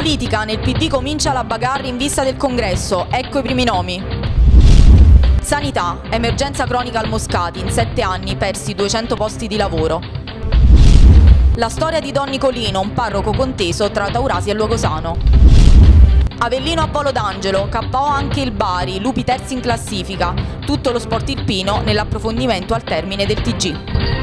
Politica, nel PD comincia la bagarre in vista del congresso, ecco i primi nomi. Sanità, emergenza cronica al Moscati, in 7 anni persi 200 posti di lavoro. La storia di Don Nicolino, un parroco conteso tra Taurasi e Luogosano. Avellino a volo d'angelo, KO anche il Bari, lupi terzi in classifica. Tutto lo sport irpino nell'approfondimento al termine del TG.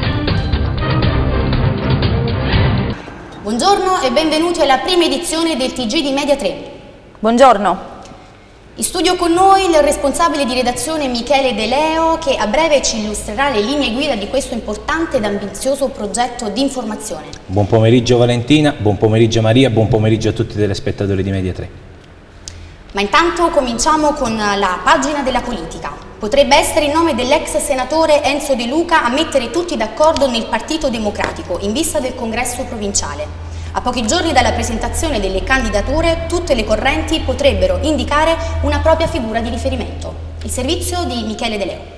Buongiorno e benvenuti alla prima edizione del TG di Media 3. Buongiorno. In studio con noi il responsabile di redazione Michele De Leo, che a breve ci illustrerà le linee guida di questo importante ed ambizioso progetto di informazione. Buon pomeriggio Valentina, buon pomeriggio Maria, buon pomeriggio a tutti i telespettatori di Media 3. Ma intanto cominciamo con la pagina della politica. Potrebbe essere il nome dell'ex senatore Enzo De Luca a mettere tutti d'accordo nel Partito Democratico in vista del congresso provinciale. A pochi giorni dalla presentazione delle candidature, tutte le correnti potrebbero indicare una propria figura di riferimento. Il servizio di Michele De Leo.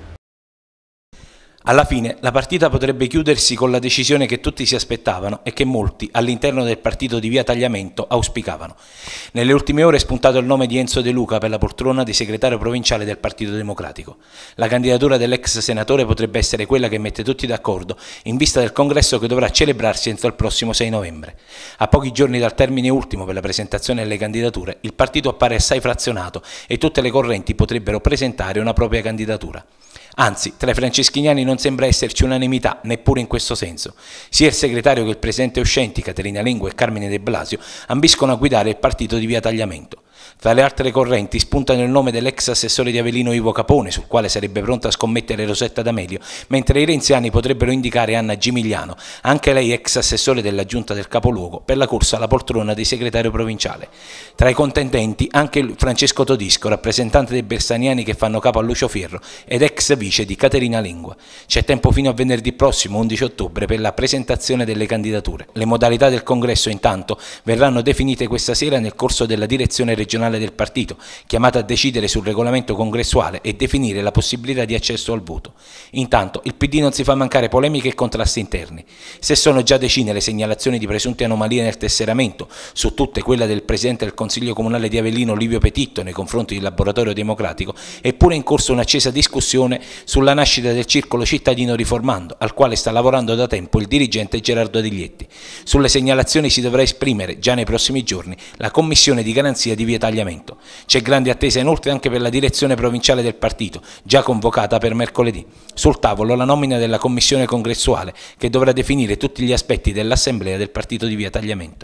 Alla fine la partita potrebbe chiudersi con la decisione che tutti si aspettavano e che molti all'interno del partito di Via Tagliamento auspicavano. Nelle ultime ore è spuntato il nome di Enzo De Luca per la poltrona di segretario provinciale del Partito Democratico. La candidatura dell'ex senatore potrebbe essere quella che mette tutti d'accordo in vista del congresso che dovrà celebrarsi entro il prossimo 6 novembre. A pochi giorni dal termine ultimo per la presentazione delle candidature, il partito appare assai frazionato e tutte le correnti potrebbero presentare una propria candidatura. Anzi, tra i franceschiniani non sembra esserci unanimità, neppure in questo senso. Sia il segretario che il presidente uscenti, Caterina Lingua e Carmine De Blasio, ambiscono a guidare il partito di Via Tagliamento. Tra le altre correnti spuntano il nome dell'ex assessore di Avellino Ivo Capone, sul quale sarebbe pronta a scommettere Rosetta D'Amelio, mentre i renziani potrebbero indicare Anna Gimigliano, anche lei ex assessore della giunta del capoluogo, per la corsa alla poltrona di segretario provinciale. Tra i contendenti anche Francesco Todisco, rappresentante dei bersaniani che fanno capo a Lucio Fierro ed ex vice di Caterina Lingua. C'è tempo fino a venerdì prossimo, 11 ottobre, per la presentazione delle candidature. Le modalità del congresso, intanto, verranno definite questa sera nel corso della direzione regionale del partito, chiamata a decidere sul regolamento congressuale e definire la possibilità di accesso al voto. Intanto il PD non si fa mancare polemiche e contrasti interni. Se sono già decine le segnalazioni di presunte anomalie nel tesseramento, su tutte quella del presidente del Consiglio Comunale di Avellino Livio Petitto nei confronti del Laboratorio Democratico, è pure in corso un'accesa discussione sulla nascita del Circolo Cittadino Riformando, al quale sta lavorando da tempo il dirigente Gerardo Adiglietti. Sulle segnalazioni si dovrà esprimere già nei prossimi giorni la commissione di garanzia di Via Tagliamento. C'è grande attesa inoltre anche per la direzione provinciale del partito, già convocata per mercoledì. Sul tavolo la nomina della commissione congressuale, che dovrà definire tutti gli aspetti dell'assemblea del partito di Via Tagliamento.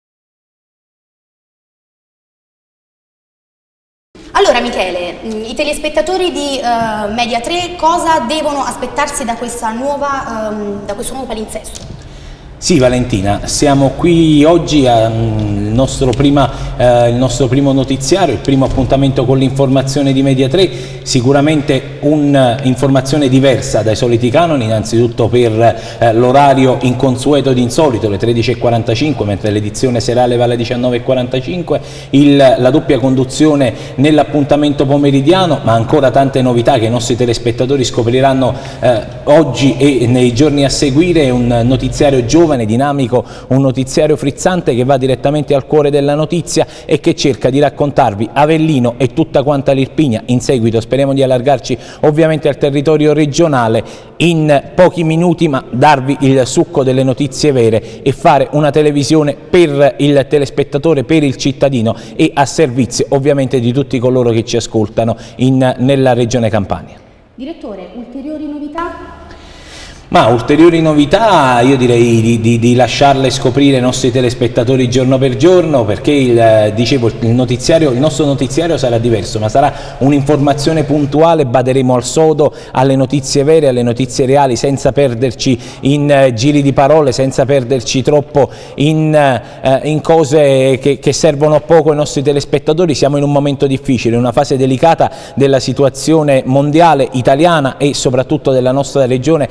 Allora Michele, i telespettatori di Media 3 cosa devono aspettarsi da questo nuovo palinsesto? Sì Valentina, siamo qui oggi al nostro primo notiziario, il primo appuntamento con l'informazione di Media 3, sicuramente un'informazione diversa dai soliti canoni, innanzitutto per l'orario inconsueto ed insolito, le 13:45, mentre l'edizione serale va alle 19:45, la doppia conduzione nell'appuntamento pomeridiano, ma ancora tante novità che i nostri telespettatori scopriranno oggi e nei giorni a seguire. È un notiziario giovane, dinamico, un notiziario frizzante che va direttamente al cuore della notizia e che cerca di raccontarvi Avellino e tutta quanta l'Irpinia. In seguito speriamo di allargarci ovviamente al territorio regionale in pochi minuti, ma darvi il succo delle notizie vere e fare una televisione per il telespettatore, per il cittadino e a servizio ovviamente di tutti coloro che ci ascoltano nella regione Campania. Direttore, ulteriori novità? Ma ulteriori novità io direi di lasciarle scoprire ai nostri telespettatori giorno per giorno, perché dicevo, il nostro notiziario sarà diverso, ma sarà un'informazione puntuale, baderemo al sodo alle notizie vere, alle notizie reali, senza perderci in giri di parole, senza perderci troppo in cose che servono a poco ai nostri telespettatori. Siamo in un momento difficile, in una fase delicata della situazione mondiale, italiana e soprattutto della nostra regione e del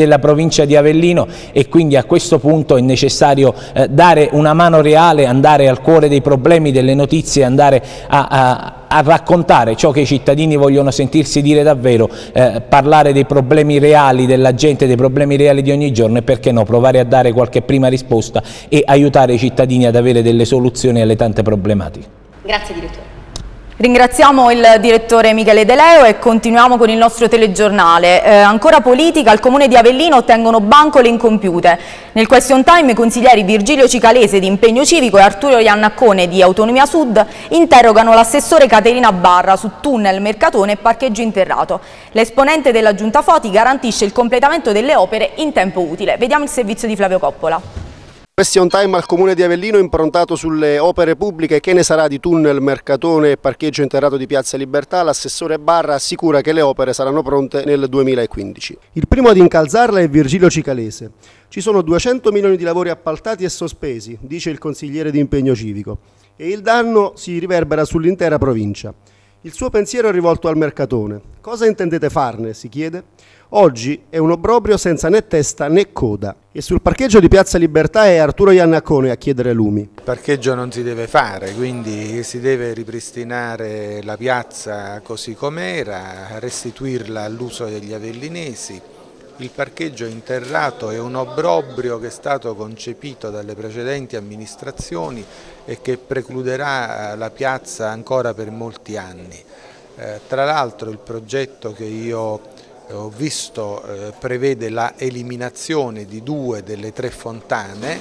della provincia di Avellino, e quindi a questo punto è necessario dare una mano reale, andare al cuore dei problemi, delle notizie, andare a raccontare ciò che i cittadini vogliono sentirsi dire davvero, parlare dei problemi reali della gente, dei problemi reali di ogni giorno, e perché no, provare a dare qualche prima risposta e aiutare i cittadini ad avere delle soluzioni alle tante problematiche. Grazie direttore. Ringraziamo il direttore Michele De Leo e continuiamo con il nostro telegiornale. Ancora politica, al Comune di Avellino ottengono bancole incompiute. Nel question time i consiglieri Virgilio Cicalese di Impegno Civico e Arturo Iannaccone di Autonomia Sud interrogano l'assessore Caterina Barra su tunnel, mercatone e parcheggio interrato. L'esponente della Giunta Foti garantisce il completamento delle opere in tempo utile. Vediamo il servizio di Flavio Coppola. Question time al Comune di Avellino improntato sulle opere pubbliche. Che ne sarà di tunnel, mercatone e parcheggio interrato di Piazza Libertà? L'assessore Barra assicura che le opere saranno pronte nel 2015. Il primo ad incalzarla è Virgilio Cicalese. Ci sono 200 milioni di lavori appaltati e sospesi, dice il consigliere di Impegno Civico, e il danno si riverbera sull'intera provincia. Il suo pensiero è rivolto al mercatone. Cosa intendete farne? Si chiede. Oggi è un obbrobrio senza né testa né coda. E sul parcheggio di Piazza Libertà è Arturo Iannaccone a chiedere lumi. Il parcheggio non si deve fare, quindi si deve ripristinare la piazza così com'era, restituirla all'uso degli avellinesi. Il parcheggio interrato è un obbrobrio che è stato concepito dalle precedenti amministrazioni e che precluderà la piazza ancora per molti anni. Tra l'altro il progetto che io ho visto prevede la eliminazione di 2 delle 3 fontane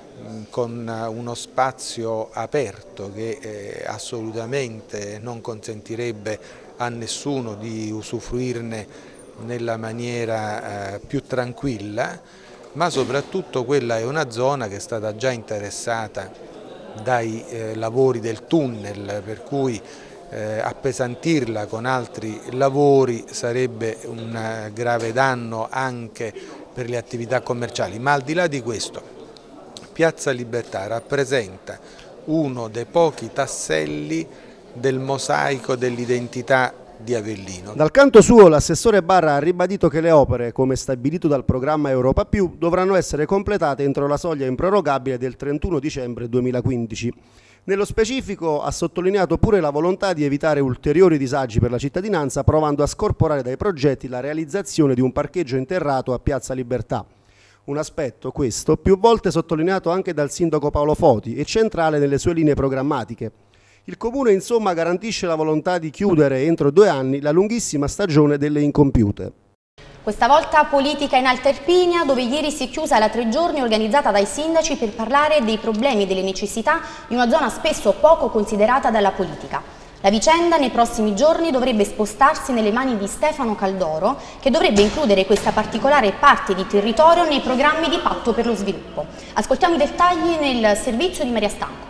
con uno spazio aperto che assolutamente non consentirebbe a nessuno di usufruirne nella maniera più tranquilla, ma soprattutto quella è una zona che è stata già interessata dai lavori del tunnel, per cui appesantirla con altri lavori sarebbe un grave danno anche per le attività commerciali. Ma al di là di questo, Piazza Libertà rappresenta uno dei pochi tasselli del mosaico dell'identità di Avellino. Dal canto suo l'assessore Barra ha ribadito che le opere, come stabilito dal programma Europa Più, dovranno essere completate entro la soglia improrogabile del 31 dicembre 2015. Nello specifico ha sottolineato pure la volontà di evitare ulteriori disagi per la cittadinanza, provando a scorporare dai progetti la realizzazione di un parcheggio interrato a Piazza Libertà. Un aspetto, questo, più volte sottolineato anche dal sindaco Paolo Foti e centrale nelle sue linee programmatiche. Il Comune insomma garantisce la volontà di chiudere entro 2 anni la lunghissima stagione delle incompiute. Questa volta politica in Alta Irpinia, dove ieri si è chiusa la 3 giorni organizzata dai sindaci per parlare dei problemi e delle necessità di una zona spesso poco considerata dalla politica. La vicenda nei prossimi giorni dovrebbe spostarsi nelle mani di Stefano Caldoro, che dovrebbe includere questa particolare parte di territorio nei programmi di Patto per lo Sviluppo. Ascoltiamo i dettagli nel servizio di Maria Stanco.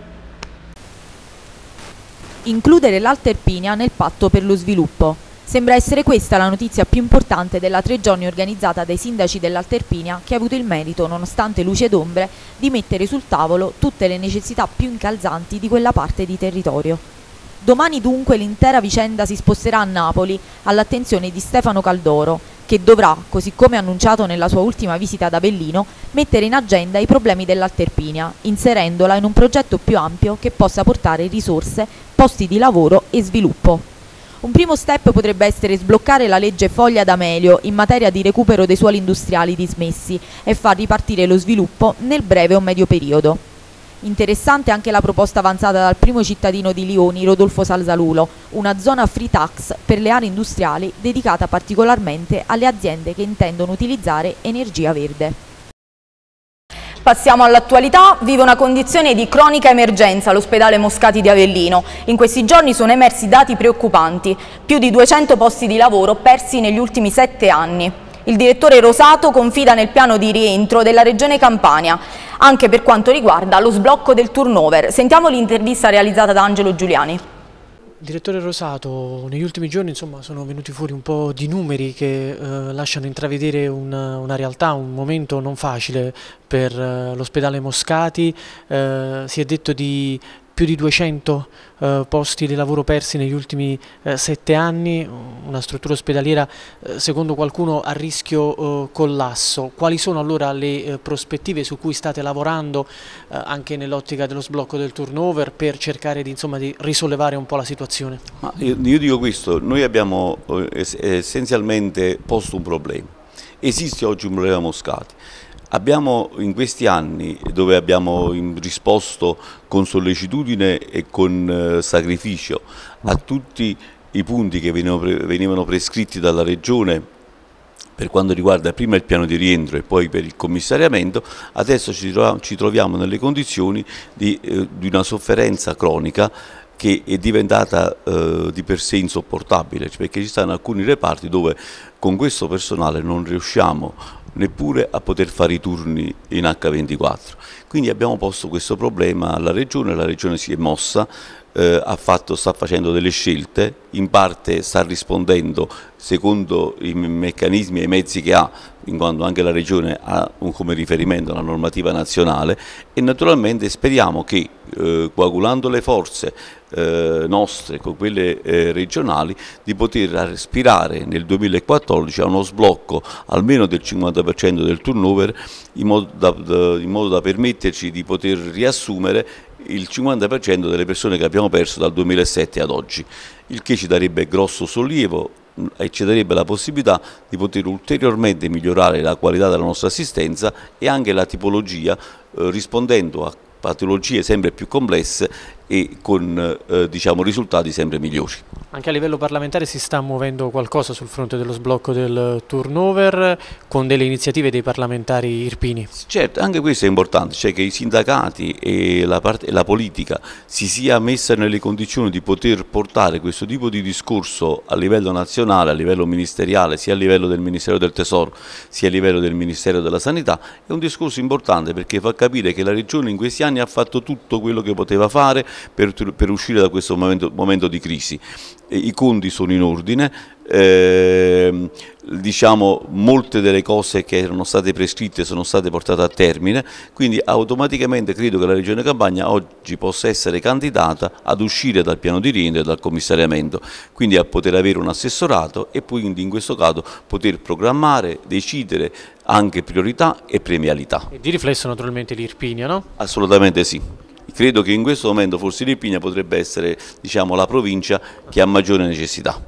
Includere l'Alta Irpinia nel Patto per lo Sviluppo. Sembra essere questa la notizia più importante della 3 giorni organizzata dai sindaci dell'Alta Irpinia, che ha avuto il merito, nonostante luci ed ombre, di mettere sul tavolo tutte le necessità più incalzanti di quella parte di territorio. Domani dunque l'intera vicenda si sposterà a Napoli, all'attenzione di Stefano Caldoro, che dovrà, così come annunciato nella sua ultima visita ad Avellino, mettere in agenda i problemi dell'Alta Irpinia, inserendola in un progetto più ampio che possa portare risorse, posti di lavoro e sviluppo. Un primo step potrebbe essere sbloccare la legge Foglia d'Amelio in materia di recupero dei suoli industriali dismessi e far ripartire lo sviluppo nel breve o medio periodo. Interessante anche la proposta avanzata dal primo cittadino di Lioni, Rodolfo Salzalulo, una zona free tax per le aree industriali dedicata particolarmente alle aziende che intendono utilizzare energia verde. Passiamo all'attualità. Vive una condizione di cronica emergenza l'ospedale Moscati di Avellino. In questi giorni sono emersi dati preoccupanti, più di 200 posti di lavoro persi negli ultimi 7 anni. Il direttore Rosato confida nel piano di rientro della Regione Campania, anche per quanto riguarda lo sblocco del turnover. Sentiamo l'intervista realizzata da Angelo Giuliani. Direttore Rosato, negli ultimi giorni sono venuti fuori un po' di numeri che lasciano intravedere una realtà, un momento non facile per l'ospedale Moscati. Si è detto di più di 200 posti di lavoro persi negli ultimi 7 anni, una struttura ospedaliera secondo qualcuno a rischio collasso. Quali sono allora le prospettive su cui state lavorando anche nell'ottica dello sblocco del turnover per cercare di risollevare un po' la situazione? Ma io dico questo, noi abbiamo essenzialmente posto un problema. Esiste oggi un problema Moscati. Abbiamo in questi anni, dove abbiamo risposto con sollecitudine e con sacrificio a tutti i punti che venivano prescritti dalla Regione per quanto riguarda prima il piano di rientro e poi per il commissariamento, adesso ci troviamo nelle condizioni di una sofferenza cronica che è diventata di per sé insopportabile, perché ci stanno alcuni reparti dove con questo personale non riusciamo neppure a poter fare i turni in H24. Quindi abbiamo posto questo problema alla Regione, la Regione si è mossa, sta facendo delle scelte, in parte sta rispondendo secondo i meccanismi e i mezzi che ha, in quanto anche la Regione ha come riferimento la normativa nazionale, e naturalmente speriamo che coagulando le forze nostre con quelle regionali di poter aspirare nel 2014 a uno sblocco almeno del 50% del turnover in modo da permetterci di poter riassumere il 50% delle persone che abbiamo perso dal 2007 ad oggi, il che ci darebbe grosso sollievo e ci darebbe la possibilità di poter ulteriormente migliorare la qualità della nostra assistenza e anche la tipologia, rispondendo a patologie sempre più complesse e con risultati sempre migliori. Anche a livello parlamentare si sta muovendo qualcosa sul fronte dello sblocco del turnover con delle iniziative dei parlamentari irpini? Certo, anche questo è importante, cioè che i sindacati e la politica si sia messa nelle condizioni di poter portare questo tipo di discorso a livello nazionale, a livello ministeriale, sia a livello del Ministero del Tesoro sia a livello del Ministero della Sanità, è un discorso importante perché fa capire che la Regione in questi anni ha fatto tutto quello che poteva fare per uscire da questo momento di crisi. I conti sono in ordine, molte delle cose che erano state prescritte sono state portate a termine, quindi automaticamente credo che la Regione Campania oggi possa essere candidata ad uscire dal piano di rientro e dal commissariamento, quindi a poter avere un assessorato e quindi in questo caso poter programmare, decidere anche priorità e premialità. E di riflesso naturalmente l'Irpinia, no? Assolutamente sì. Credo che in questo momento forse l'Irpinia potrebbe essere la provincia che ha maggiore necessità.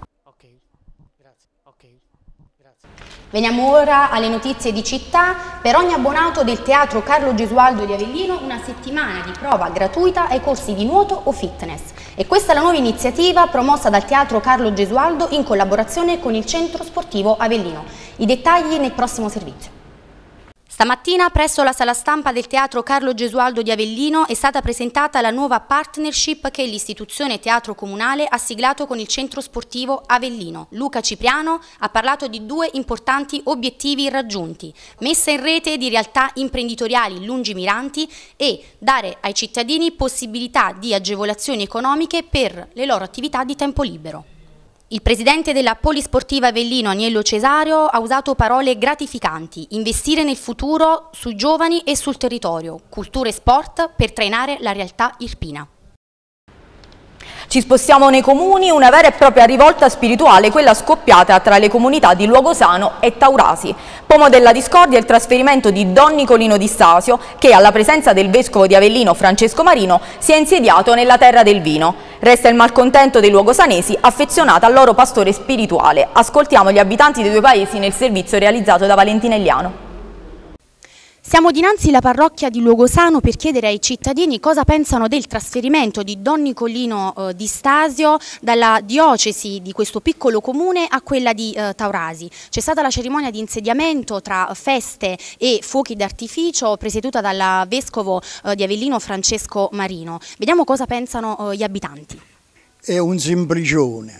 Veniamo ora alle notizie di città. Per ogni abbonato del Teatro Carlo Gesualdo di Avellino una settimana di prova gratuita ai corsi di nuoto o fitness. E questa è la nuova iniziativa promossa dal Teatro Carlo Gesualdo in collaborazione con il Centro Sportivo Avellino. I dettagli nel prossimo servizio. Stamattina presso la sala stampa del Teatro Carlo Gesualdo di Avellino è stata presentata la nuova partnership che l'istituzione Teatro Comunale ha siglato con il Centro Sportivo Avellino. Luca Cipriano ha parlato di due importanti obiettivi raggiunti: messa in rete di realtà imprenditoriali lungimiranti e dare ai cittadini possibilità di agevolazioni economiche per le loro attività di tempo libero. Il presidente della Polisportiva Avellino, Agnello Cesario, ha usato parole gratificanti: investire nel futuro sui giovani e sul territorio, cultura e sport per trainare la realtà irpina. Ci spostiamo nei comuni, una vera e propria rivolta spirituale, quella scoppiata tra le comunità di Luogosano e Taurasi. Pomo della discordia il trasferimento di Don Nicolino di Stasio, che alla presenza del vescovo di Avellino Francesco Marino si è insediato nella terra del vino. Resta il malcontento dei luogosanesi affezionati al loro pastore spirituale. Ascoltiamo gli abitanti dei due paesi nel servizio realizzato da Valentina Eliano. Siamo dinanzi alla parrocchia di Luogosano per chiedere ai cittadini cosa pensano del trasferimento di Don Nicolino di Stasio dalla diocesi di questo piccolo comune a quella di Taurasi. C'è stata la cerimonia di insediamento tra feste e fuochi d'artificio presieduta dal vescovo di Avellino Francesco Marino. Vediamo cosa pensano gli abitanti. È un semplicione,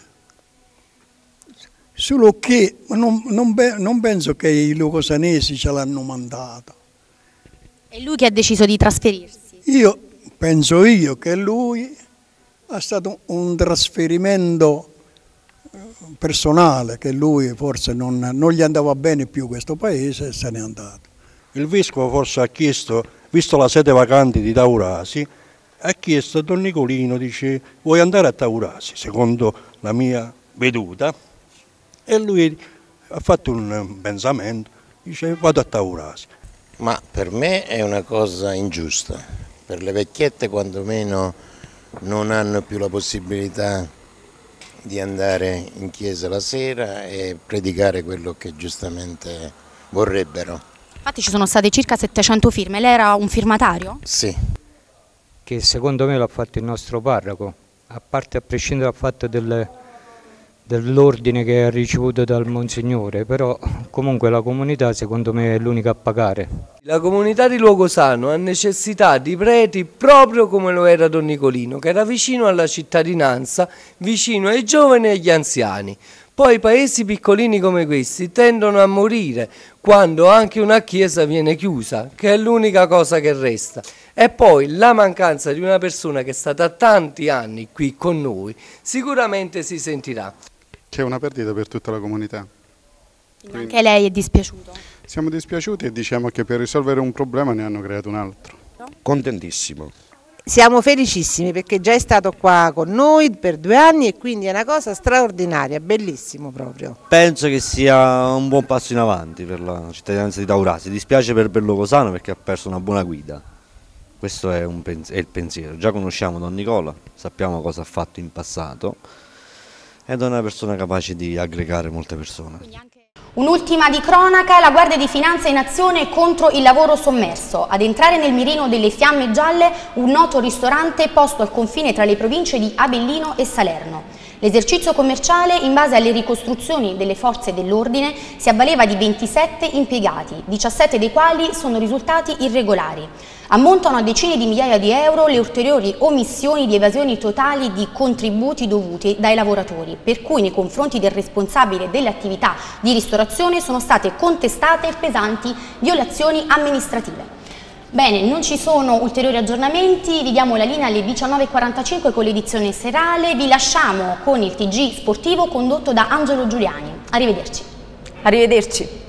solo che non penso che i luogosanesi ce l'hanno mandato. È lui che ha deciso di trasferirsi? Penso che lui ha stato un trasferimento personale, che lui forse non gli andava bene più questo paese e se n'è andato. Il vescovo forse ha chiesto, visto la sede vacante di Taurasi, ha chiesto a Don Nicolino, dice, vuoi andare a Taurasi, secondo la mia veduta? E lui ha fatto un pensamento, dice vado a Taurasi. Ma per me è una cosa ingiusta, per le vecchiette quantomeno non hanno più la possibilità di andare in chiesa la sera e predicare quello che giustamente vorrebbero. Infatti ci sono state circa 700 firme, lei era un firmatario? Sì. Che secondo me l'ha fatto il nostro parroco, a prescindere dal fatto dell'ordine che ha ricevuto dal Monsignore, però comunque la comunità secondo me è l'unica a pagare. La comunità di Luogosano ha necessità di preti proprio come lo era Don Nicolino, che era vicino alla cittadinanza, vicino ai giovani e agli anziani. Poi paesi piccolini come questi tendono a morire quando anche una chiesa viene chiusa, che è l'unica cosa che resta. E poi la mancanza di una persona che è stata tanti anni qui con noi sicuramente si sentirà. C'è una perdita per tutta la comunità. Quindi anche lei è dispiaciuto? Siamo dispiaciuti e diciamo che per risolvere un problema ne hanno creato un altro. Contentissimo. Siamo felicissimi perché già è stato qua con noi per 2 anni e quindi è una cosa straordinaria, bellissimo proprio. Penso che sia un buon passo in avanti per la cittadinanza di Taurasi. Dispiace per Luogosano perché ha perso una buona guida. Questo è il pensiero. Già conosciamo Don Nicola, sappiamo cosa ha fatto in passato ed è una persona capace di aggregare molte persone. Un'ultima di cronaca, la Guardia di Finanza in azione contro il lavoro sommerso. Ad entrare nel mirino delle fiamme gialle un noto ristorante posto al confine tra le province di Avellino e Salerno. L'esercizio commerciale, in base alle ricostruzioni delle forze dell'ordine, si avvaleva di 27 impiegati, 17 dei quali sono risultati irregolari. Ammontano a decine di migliaia di euro le ulteriori omissioni di evasioni totali di contributi dovuti dai lavoratori, per cui nei confronti del responsabile delle attività di ristorazione sono state contestate pesanti violazioni amministrative. Bene, non ci sono ulteriori aggiornamenti, vi diamo la linea alle 19:45 con l'edizione serale, vi lasciamo con il TG sportivo condotto da Angelo Giuliani. Arrivederci. Arrivederci.